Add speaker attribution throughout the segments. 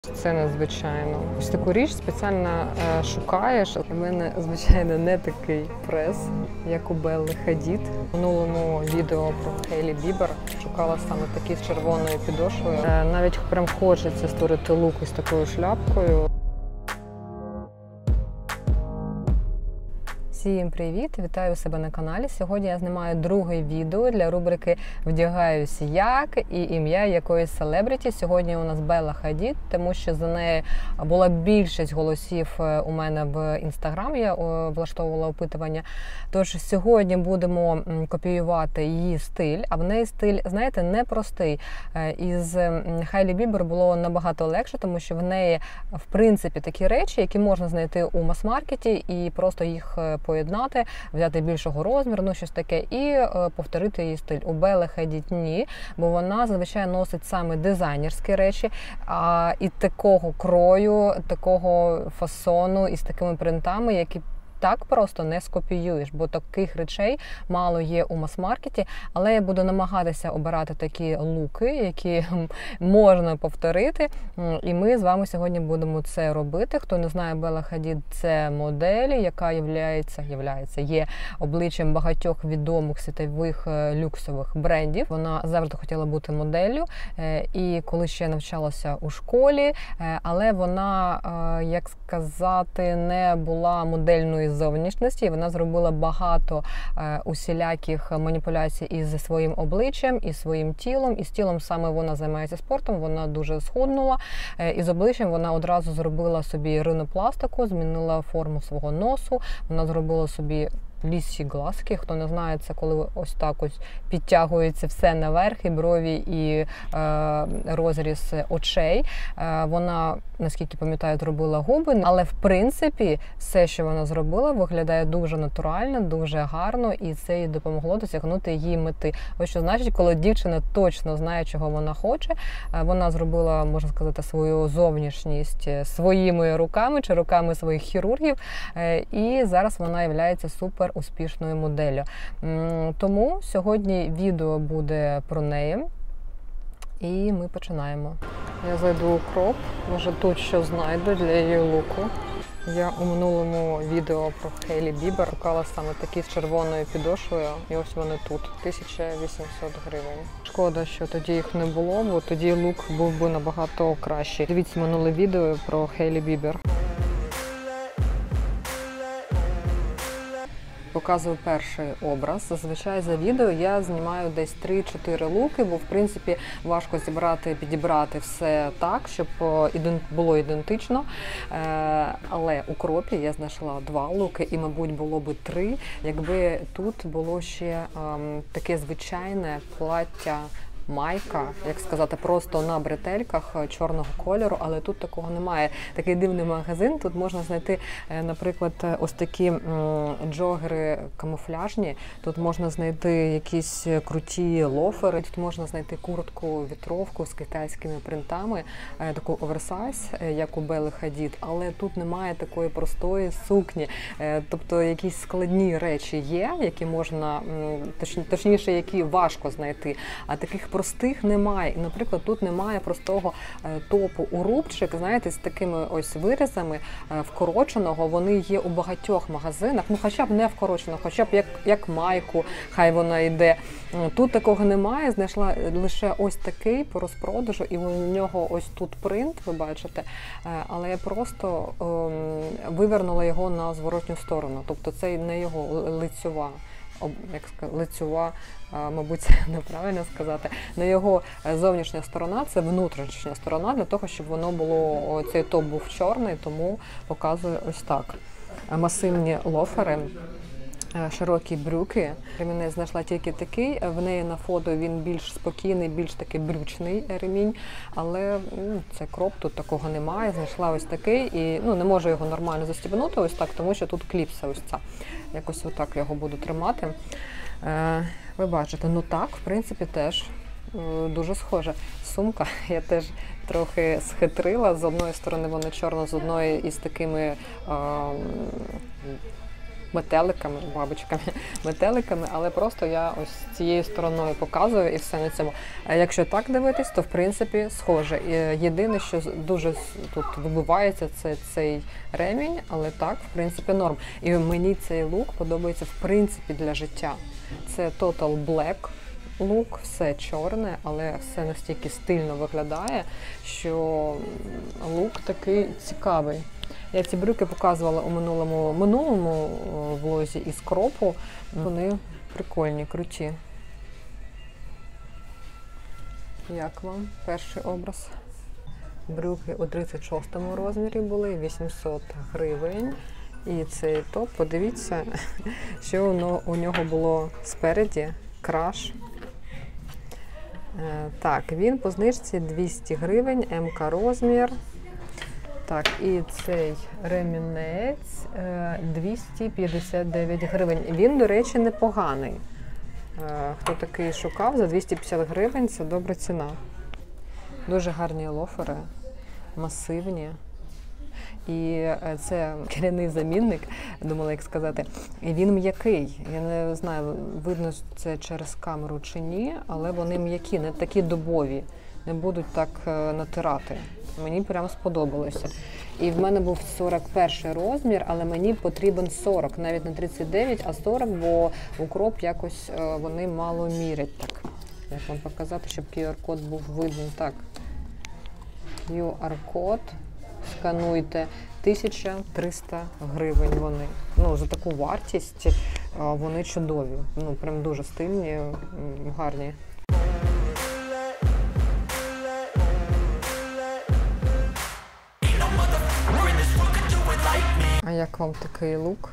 Speaker 1: Це надзвичайно. Ось таку річ спеціально шукаєш. У мене, звичайно, не такий прес, як у Белли Хадід. В минулому відео про Хейлі Бібер шукала саме такі з червоною підошвою. Навіть прям хочеться створити лук із такою шляпкою. Всім привіт! Вітаю себе на каналі. Сьогодні я знімаю друге відео для рубрики «Вдягаюсь як» і ім'я якоїсь селебриті. Сьогодні у нас Белла Хадід, тому що за нею була більшість голосів у мене в інстаграм, я влаштовувала опитування. Тож сьогодні будемо копіювати її стиль, а в неї стиль, знаєте, непростий. Із Хейлі Бібер було набагато легше, тому що в неї, в принципі, такі речі, які можна знайти у мас-маркеті і просто їх поєднати, взяти більшого розміру, ну щось таке, і повторити її стиль. У Белли Хадід ні, бо вона зазвичай носить саме дизайнерські речі, і такого крою, такого фасону, і з такими принтами, які так просто не скопіюєш, бо таких речей мало є у мас-маркеті, але я буду намагатися обирати такі луки, які можна повторити, і ми з вами сьогодні будемо це робити. Хто не знає, Белла Хадід – це модель, яка є обличчям багатьох відомих світових люксових брендів. Вона завжди хотіла бути моделлю, і коли ще навчалася у школі, але вона, як сказати, не була модельною зовнішності, вона зробила багато усіляких маніпуляцій із своїм обличчям, і своїм тілом. І з тілом саме вона займається спортом, вона дуже схуднула. І з обличчям вона одразу зробила собі ринопластику, змінила форму свого носу, вона зробила собі лісі глазки. Хто не знає, це коли ось так ось підтягується все наверх, і брові, і розріз очей. Вона, наскільки пам'ятаю, зробила губи, але в принципі все, що вона зробила, виглядає дуже натурально, дуже гарно, і це їй допомогло досягнути її мети. Ось що значить, коли дівчина точно знає, чого вона хоче. Вона зробила, можна сказати, свою зовнішність своїми руками чи руками своїх хірургів, і зараз вона є супер успішною моделлю. Тому сьогодні відео буде про неї. І ми починаємо. Я зайду у кроп, може тут що знайду для її луку. Я у минулому відео про Хейлі Бібер шукала саме такі з червоною підошвою, і ось вони тут. 1800 гривень. Шкода, що тоді їх не було, бо тоді лук був би набагато кращий. Дивіться минуле відео про Хейлі Бібер. Показую перший образ. Зазвичай за відео я знімаю десь 3-4 луки, бо в принципі важко підібрати все так, щоб було ідентично. Але у кропі я знайшла 2 луки і, мабуть, було би 3, якби тут було ще таке звичайне плаття, майка, як сказати, просто на бретельках чорного кольору, але тут такого немає. Такий дивний магазин, тут можна знайти, наприклад, ось такі джогери камуфляжні, тут можна знайти якісь круті лофери, тут можна знайти куртку-вітровку з китайськими принтами, таку оверсайз, як у Белли Хадід, але тут немає такої простої сукні, тобто якісь складні речі є, які можна, точніше, які важко знайти, а таких простих немає. І, наприклад, тут немає простого топу у рубчик, знаєте, з такими ось вирізами вкороченого. Вони є у багатьох магазинах, ну хоча б не вкороченого, хоча б як майку, хай вона йде. Тут такого немає, знайшла лише ось такий по розпродажу, і у нього ось тут принт, ви бачите, але я просто вивернула його на зворотню сторону, тобто це не його лицьова, мабуть, це неправильно сказати, не його зовнішня сторона, це внутрішня сторона, для того, щоб воно було, цей топ був чорний, тому показую ось так. Масивні лофери, широкі брюки. Ремінь знайшла тільки такий, в неї на фото він більш спокійний, більш такий брючний ремінь, але це кроп, тут такого немає. Знайшла ось такий і не можу його нормально застібнути ось так, тому що тут кліпса ось ця. Якось отак його буду тримати. Ви бачите, так, в принципі, теж дуже схоже. Сумка, я теж трохи схитрила. З одної сторони вона чорна, з одної із такими метеликами, бабочками, метеликами, але просто я ось цією стороною показую і все на цьому. А якщо так дивитись, то в принципі схоже. Єдине, що дуже тут вибивається, це цей ремінь, але так, в принципі, норм. І мені цей лук подобається в принципі для життя. Це Total Black лук, все чорне, але все настільки стильно виглядає, що лук такий цікавий. Я ці брюки показувала у минулому влозі із кропу. Вони прикольні, круті. Як вам перший образ? Брюки у 36-му розмірі були, 800 гривень. І цей топ, подивіться, що у нього було спереді, краш. Так, він по знижці 200 гривень, МК розмір. Так, і цей ремінець 259 гривень. Він, до речі, непоганий. Хто такий шукав, за 250 гривень це добра ціна. Дуже гарні лофери, масивні. І це керівний замінник, думала, як сказати. І він м'який. Я не знаю, видно це через камеру чи ні, але вони м'які, не такі дубові. Не будуть так натирати. Мені прямо сподобалося. І в мене був 41 розмір, але мені потрібен 40, навіть не 39, а 40, бо укроп якось вони мало мірять. Так, як вам показати, щоб QR-код був видний. Так, QR-код, скануйте, 1300 гривень вони. Ну, за таку вартість вони чудові. Ну, прям дуже стильні, гарні. А як вам такий лук?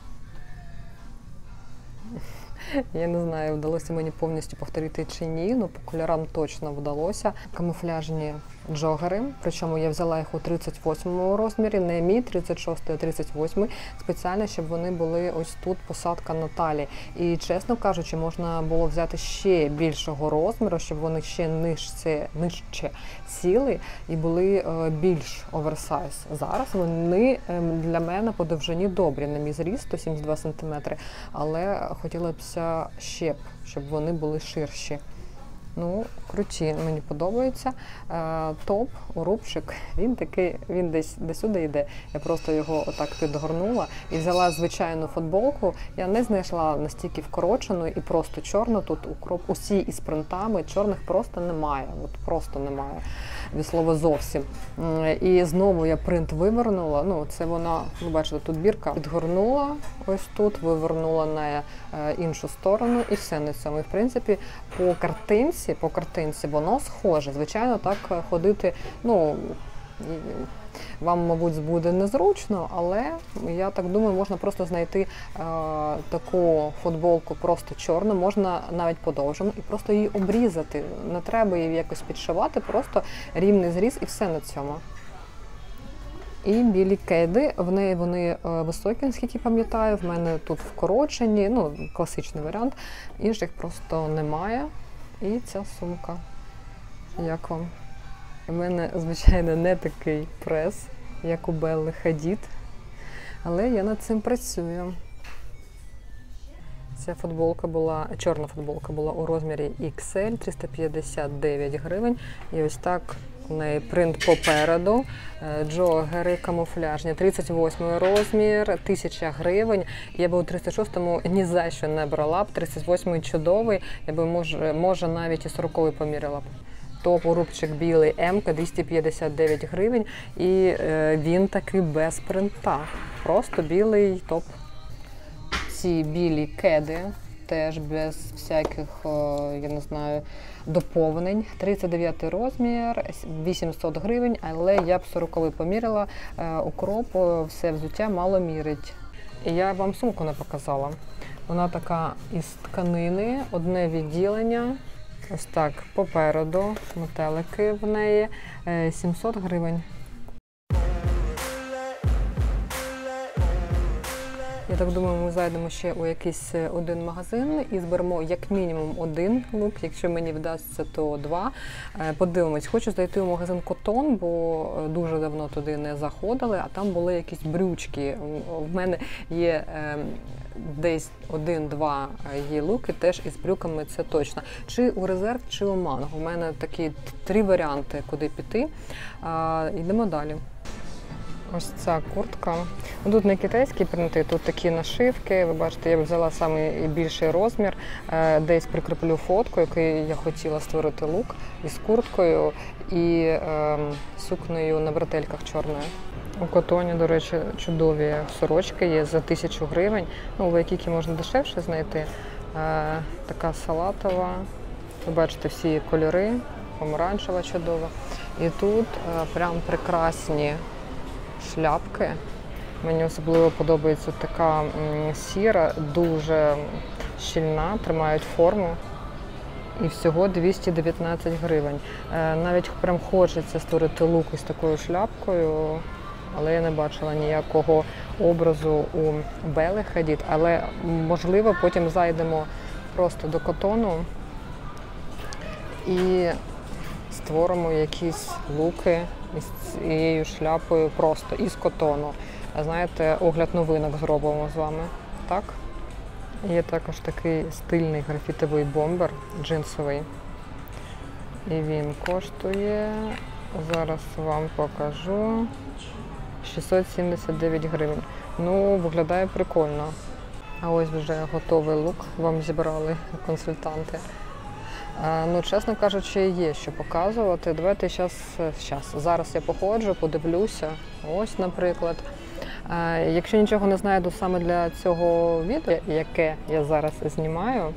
Speaker 1: Я не знаю, вдалося мені повністю повторити чи ні, але по кольорам точно вдалося. Камуфляжні джогери, причому я взяла їх у 38 розмірі, не мій, 36, а 38, спеціально, щоб вони були ось тут, посадка на талії. І, чесно кажучи, можна було взяти ще більшого розміру, щоб вони ще нижче сіли і були більш оверсайз. Зараз вони для мене по довжині добрі, на мій зріст 172 см, але хотілося б ще, щоб вони були ширші. Ну, круті, мені подобається. Топ, рубчик, він десь сюди йде. Я просто його отак підгорнула і взяла звичайну футболку. Я не знайшла настільки вкорочену і просто чорну. Тут укроп усі із принтами, чорних просто немає. От просто немає. Від слова зовсім. І знову я принт вивернула. Ну, це вона, ви бачите, тут бірка. Підгорнула ось тут, вивернула на іншу сторону і все на цьому. І, в принципі, по картинці воно схоже. Звичайно, так ходити, ну, вам, мабуть, буде незручно, але я так думаю, можна просто знайти таку футболку просто чорну, можна навіть подовжену і просто її обрізати. Не треба її якось підшивати, просто рівний зріз і все на цьому. І білі кеди, в неї вони високі, наскільки пам'ятаю, в мене тут вкорочені, ну, класичний варіант, інших просто немає. І ця сумка. Як вам? У мене, звичайно, не такий прес, як у Белли Хадід, але я над цим працюю. Ця чорна футболка була у розмірі XL, 359 гривень. І ось так у неї принт попереду, джогери камуфляжні, 38 розмір, 1000 гривень. Я би у 36-му ні за що не брала б, 38-й чудовий, я би, може навіть і 40-й поміряла б. Топ, рубчик білий, М-ка, 259 гривень, і він таки без принта, просто білий топ. Ці білі кеди, теж без всяких, я не знаю, доповнень. 39 розмір, 800 гривень, але я б 40-й поміряла. Укроп, все взуття мало мірить. І я вам сумку не показала. Вона така із тканини, одне відділення. Ось так, попереду, метелики в неї, 700 гривень. Я так думаю, ми зайдемо ще у якийсь один магазин і зберемо як мінімум один лук. Якщо мені вдасться, то 2. Подивимось. Хочу зайти у магазин Котон, бо дуже давно туди не заходили, а там були якісь брючки. В мене є десь 1-2 є луки, теж із брюками, це точно. Чи у Резерв, чи у Манго. У мене такі 3 варіанти, куди піти. Йдемо далі. Ось ця куртка. Тут не китайські принти, тут такі нашивки. Ви бачите, я взяла найбільший розмір. Десь прикріплю фотку, який я хотіла створити лук із курткою і сукнею на бретельках чорною. У Котоні, до речі, чудові сорочки є за 1000 гривень. Ну, в Вайкікі можна дешевше знайти. Така салатова. Ви бачите всі кольори, помаранчева чудова. І тут прям прекрасні шляпки. Мені особливо подобається така сіра, дуже щільна, тримають форму. І всього 219 гривень. Навіть прям хочеться створити лук із такою шляпкою, але я не бачила ніякого образу у Белли Хадід. Але, можливо, потім зайдемо просто до Котону і створимо якісь луки із цією шляпою просто із Котону. Знаєте, огляд новинок зробимо з вами. Так? Є також такий стильний графітовий бомбер, джинсовий. І він коштує, зараз вам покажу, 679 гривень. Ну, виглядає прикольно. А ось вже готовий лук вам зібрали консультанти. Ну, чесно кажучи, є що показувати. Давайте зараз я походжу, подивлюся. Ось, наприклад. Якщо нічого не знайду саме для цього відео, яке я зараз знімаю,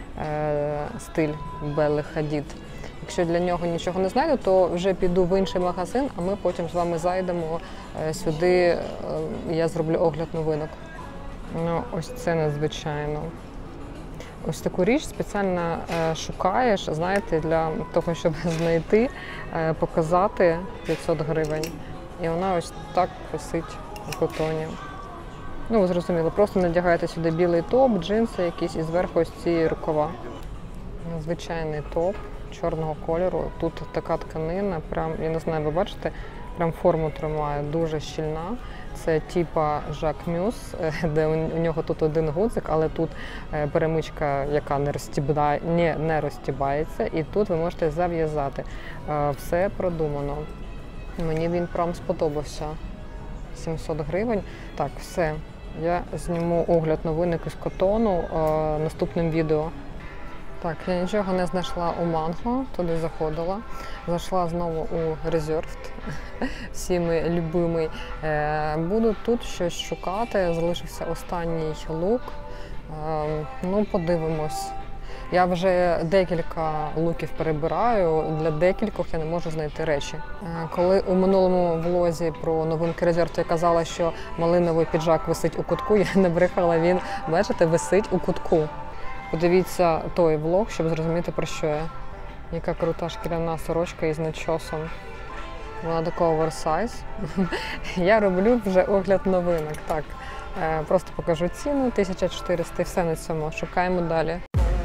Speaker 1: стиль Белли Хадід, якщо для нього нічого не знайду, то вже піду в інший магазин, а ми потім з вами зайдемо сюди, я зроблю огляд новинок. Ну, ось це надзвичайно. Ось таку річ спеціально шукаєш, знаєте, для того, щоб знайти, показати 500 гривень. І вона ось так висить у Котоні. Ну, ви зрозуміли, просто надягаєте сюди білий топ, джинси якісь і зверху ось ці рукава. Звичайний топ чорного кольору. Тут така тканина, прям, я не знаю, ви бачите, прям форму тримає, дуже щільна. Це типа Жак Мюс, де у нього тут один гудзик, але тут перемичка, яка не розстібається, і тут ви можете зав'язати. Все продумано. Мені він прям сподобався. 700 гривень. Так, все. Я зніму огляд новинок із Котону наступним відео. Так, я нічого не знайшла у Манго, туди заходила. Зайшла знову у Reserved, всіми любимий. Буду тут щось шукати, залишився останній лук. Ну, подивимось. Я вже декілька луків перебираю, для декількох я не можу знайти речі. Коли у минулому влозі про новинки Reserved я казала, що малиновий піджак висить у кутку, я не брехала, він, бачите, висить у кутку. Подивіться той влог, щоб зрозуміти, про що я. Яка крута шкіряна сорочка із начосом. Вона така оверсайз. Я роблю вже огляд новинок. Так, просто покажу ціну, 1400, все на цьому. Шукаємо далі.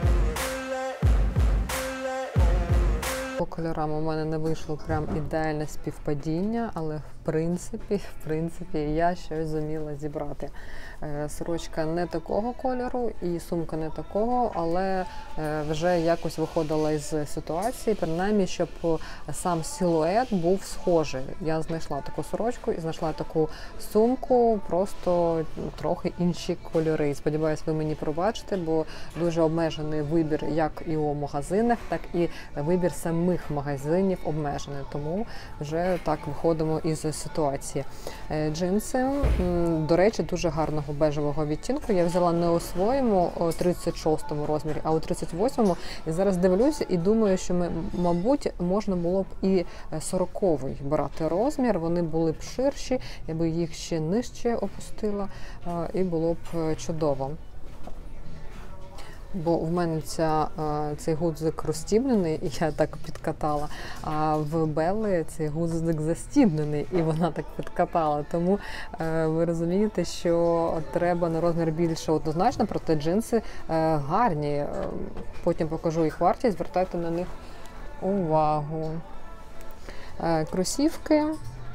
Speaker 1: По кольорам у мене не вийшло прям ідеальне співпадіння, але в принципі, я щось зуміла зібрати. Сорочка не такого кольору і сумка не такого, але вже якось виходила із ситуації, принаймні, щоб сам силует був схожий. Я знайшла таку сорочку і знайшла таку сумку, просто трохи інші кольори. Сподіваюсь, ви мені пробачите, бо дуже обмежений вибір як і у магазинах, так і вибір самих магазинів обмежений. Тому вже так виходимо із ситуації. Джинси, до речі, дуже гарного бежевого відтінку. Я взяла не у своєму 36-му розмірі, а у 38-му. І зараз дивлюся і думаю, що, мабуть, можна було б і 40-й брати розмір. Вони були б ширші, я би їх ще нижче опустила, і було б чудово. Бо в мене цей гудзик розстібнений, і я так підкатала, а в Белли цей гудзик застібнений, і вона так підкатала. Тому ви розумієте, що треба на розмір більше однозначно, проте джинси гарні. Потім покажу їх вартість, звертайте на них увагу. Кросівки.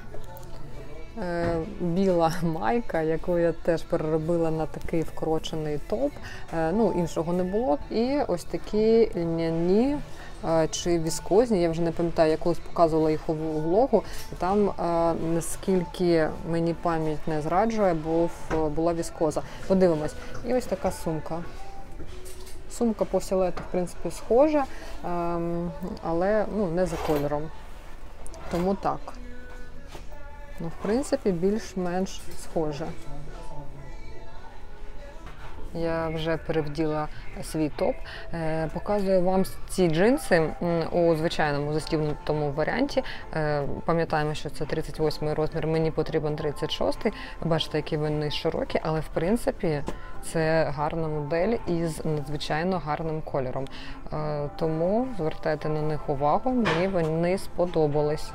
Speaker 1: Біла майка, яку я теж переробила на такий вкорочений топ. Іншого не було. І ось такі льняні чи віскозні, я вже не пам'ятаю, я колись показувала їх у влогу, і там, наскільки мені пам'ять не зраджує, була віскоза. Подивимось. І ось така сумка. Сумка по силуету, в принципі, схожа, але не за кольором. Тому так. В принципі, більш-менш схоже. Я вже перевділа свій топ. Показую вам ці джинси у звичайному застібнутому варіанті. Пам'ятаємо, що це 38 розмір, мені потрібен 36. Бачите, які вони широкі, але в принципі це гарна модель із надзвичайно гарним кольором. Тому звертайте на них увагу, мені вони сподобались.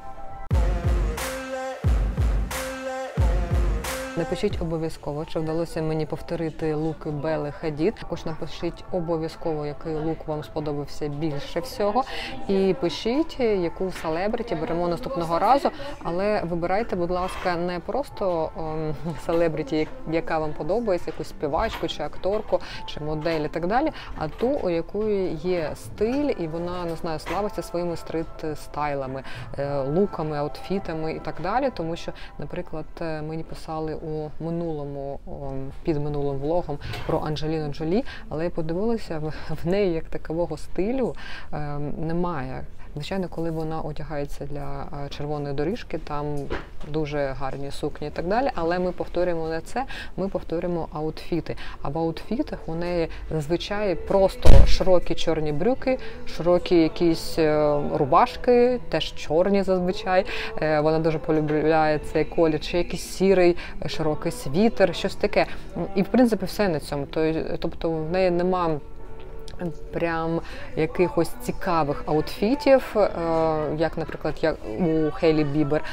Speaker 1: Напишіть обов'язково, чи вдалося мені повторити луки Белли Хадід. Також напишіть обов'язково, який лук вам сподобався більше всього. І пишіть, яку селебриті беремо наступного разу. Але вибирайте, будь ласка, не просто селебриті, яка вам подобається, якусь співачку, чи акторку, чи модель і так далі, а ту, у якої є стиль, і вона, не знаю, славиться своїми стрит-стайлами, луками, аутфітами і так далі. Тому що, наприклад, мені писали у минулому, під минулим влогом про Анджеліну Джолі, але я подивилася, в неї як такового стилю немає. Звичайно, коли вона одягається для червоної доріжки, там дуже гарні сукні і так далі, але ми повторюємо не це, ми повторюємо аутфіти. А в аутфітах у неї зазвичай просто широкі чорні брюки, широкі якісь рубашки, теж чорні зазвичай. Вона дуже полюбляє цей колір, чи якийсь сірий, широкий світер, щось таке. І, в принципі, все на цьому. Тобто в неї нема прям якихось цікавих аутфітів, як, наприклад, у Хейлі Бібер.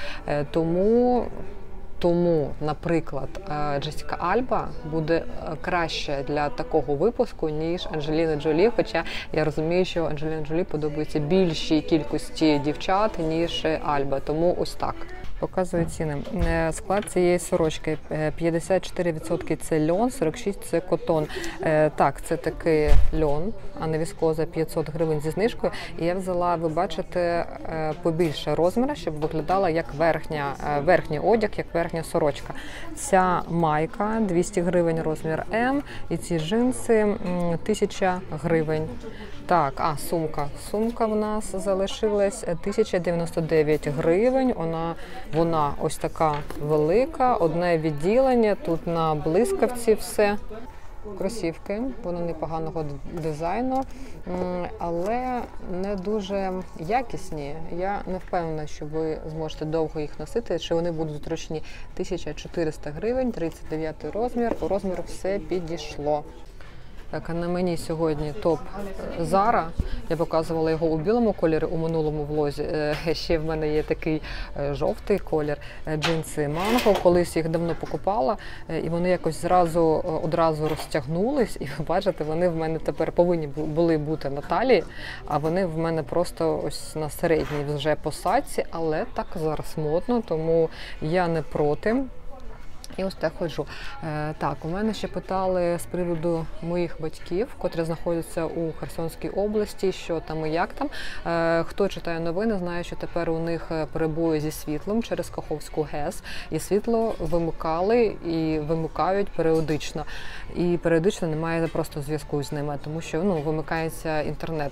Speaker 1: Тому, наприклад, Джесіка Альба буде краще для такого випуску, ніж Анджеліна Джолі, хоча я розумію, що Анджеліна Джолі подобається більшій кількості дівчат, ніж Альба, тому ось так. Показую ціни. Склад цієї сорочки 54% це льон, 46% це котон. Так, це такий льон, а не віскоза, 500 гривень зі знижкою. І я взяла, ви бачите, побільше розміра, щоб виглядала як верхній одяг, як верхня сорочка. Ця майка 200 гривень розмір М, і ці джинси 1000 гривень. Так, сумка. Сумка в нас залишилась 1099 гривень. Вона ось така велика, одне відділення, тут на блискавці все. Кросівки, вони непоганого дизайну, але не дуже якісні. Я не впевнена, що ви зможете довго їх носити, чи вони будуть зручні. 1400 гривень, 39 розмір, по розміру все підійшло. Так, а на мені сьогодні топ Zara. Я показувала його у білому кольорі у минулому влозі. Ще в мене є такий жовтий колір. Джинси Mango. Колись їх давно покупала, і вони якось одразу розтягнулись. І ви бачите, вони в мене тепер повинні були бути на талії, а вони в мене просто ось на середній вже посадці, але так зараз модно, тому я не проти. І ось так ходжу. Так, у мене ще питали з приводу моїх батьків, котрі знаходяться у Херсонській області, що там і як там. Хто читає новини, знає, що тепер у них перебої зі світлом через Каховську ГЕС. І світло вимикали і вимикають періодично. І періодично немає просто зв'язку з ними, тому що вимикається інтернет.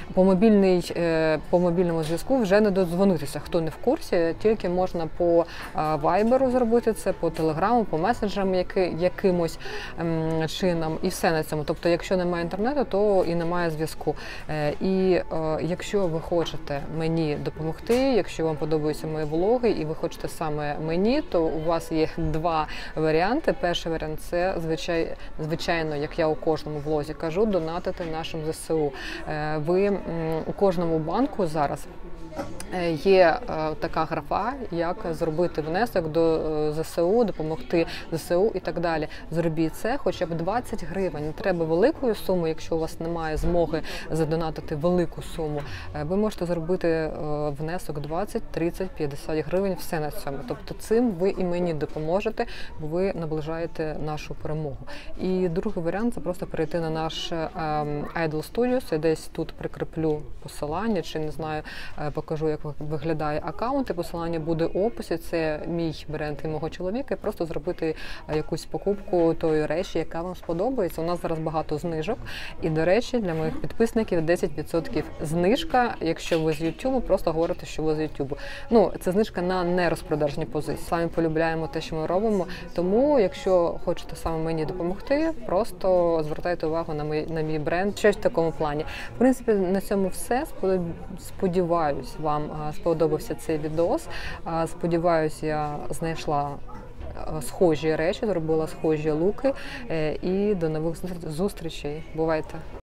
Speaker 1: по мобільному зв'язку вже не додзвонитися. Хто не в курсі, тільки можна по вайберу зробити це, по телеграму, по месенджерам якимось чином, і все на цьому. Тобто, якщо немає інтернету, то і немає зв'язку. І якщо ви хочете мені допомогти, якщо вам подобаються мої влоги і ви хочете саме мені, то у вас є два варіанти. Перший варіант – це, звичайно, як я у кожному влозі кажу, донатити нашим ЗСУ. Ви у кожному банку зараз є така графа, як зробити внесок до ЗСУ, допомогти ЗСУ і так далі. Зробіть це хоча б 20 гривень. Не треба великою сумою, якщо у вас немає змоги задонатити велику суму. Ви можете зробити внесок 20, 30, 50 гривень, все на цьому. Тобто цим ви і мені допоможете, бо ви наближаєте нашу перемогу. І другий варіант – це просто перейти на наш Idol Studios. Я десь тут прикріплю посилання, чи не знаю, покажу, як виглядає аккаунт, і посилання буде в описі. Це мій бренд і мого чоловіка. І просто зробити якусь покупку тої речі, яка вам сподобається. У нас зараз багато знижок. І, до речі, для моїх підписників 10% знижка, якщо ви з YouTube, просто говорите, що ви з YouTube. Ну, це знижка на нерозпродажні позиції. Самі полюбляємо те, що ми робимо. Тому, якщо хочете саме мені допомогти, просто звертайте увагу на мій бренд. Щось в такому плані. В принципі, на цьому все. Сподіваюсь, вам сподобався цей відос. Сподіваюсь, я знайшла схожі речі, зробила схожі луки. І до нових зустрічей. Бувайте!